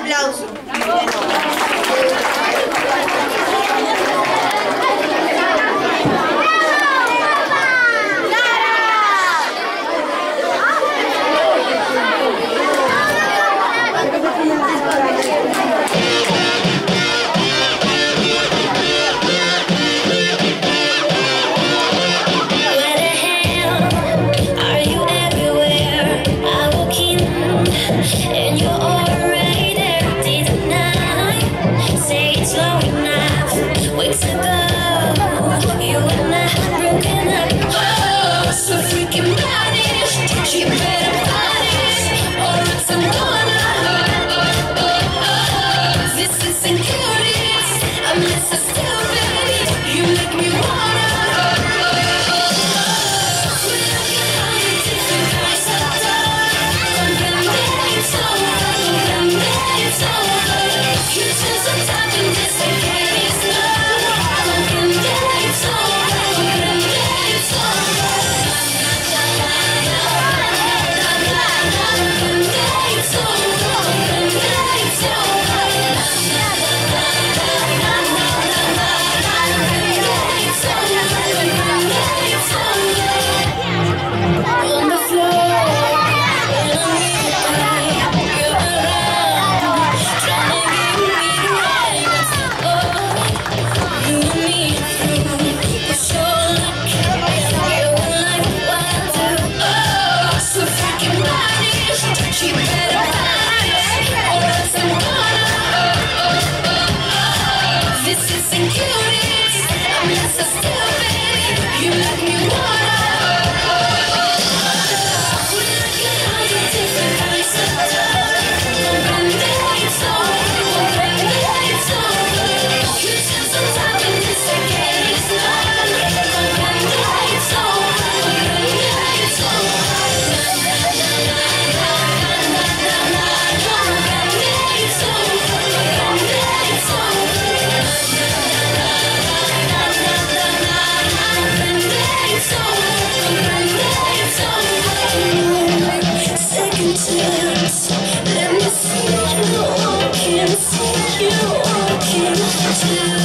aplauso. And you're already there, didn't I? Say it slow enough, weeks ago, you and I had broken up. Oh, so freaking body, you better body, or else I'm gonna. This isn't curious, I'm just so stupid, you make me wanna. Let me see you walking, see you walking too.